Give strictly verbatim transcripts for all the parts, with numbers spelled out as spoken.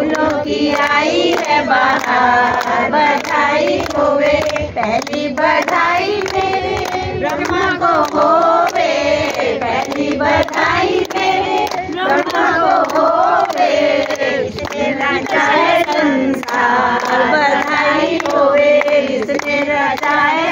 फूलों की आई है बहार, बधाई होवे पहली बधाई मेरे ब्रह्मा को होवे, पहली बधाई मेरे ब्रह्मा को होवे, इसने रचा है संसार, बधाई होवे इसने रचा है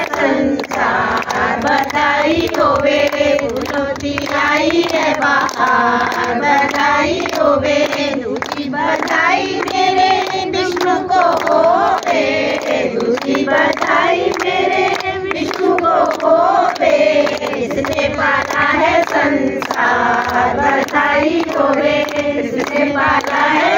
संसार, बधाई होवे फूलों की आई है बहार, बधाई होवे दूसरी बधाई मेरे विष्णु को होवे, दूसरी बधाई मेरे विष्णु को होवे, इसने पाला है संसार, बधाई होवे इसने पाला है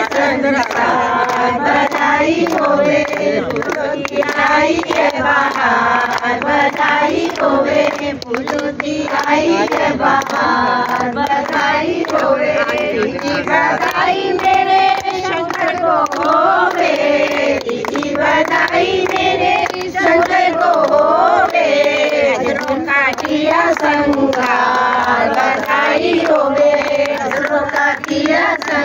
संसार, बधाई होवे फूलों की आई है बहार, बधाई होवे फूलों की आई है बहार, बधाई होवे तीसरी बधाई मेरे शंकर को होवे, तीसरी बधाई मेरे शंकर को होवे, असुरों का किया संहार, बधाई होवे असुरों का किया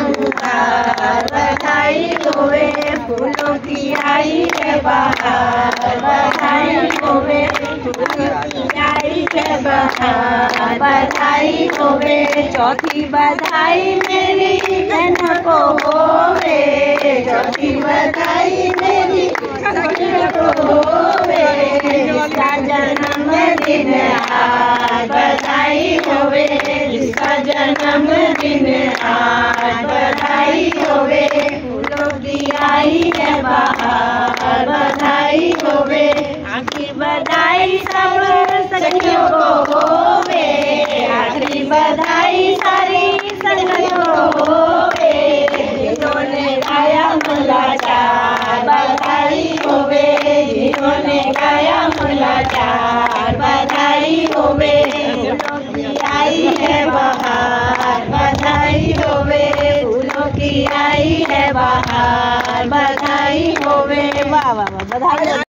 संहार, बधाई होवे फूलों की आई है बहार, बधाई होवे फूलों की आई है बहार, बधाई होवे चौथी बधाई मेरी बहन को होवे, चौथी बधाई मेरी बहन को होवे, इसका जन्मदिन आज, बधाई होवे इसका जन्मदिन आज, बधाई होवे फूलों की आई है बहार, बधाई होवे आखिरी बधाई सब सखियों को होवे, आखिरी बधाई सारी सखियों को होवे, जिन्होंने गाया मुलाचार, बधाई होवे जिन्होंने गाया मुलाचार, बधाई होवे फूलों की आई है बहार, बधाई होवे फूलों की आई है बहार, बधाई होवे। वाह वाह वाह, बधाई।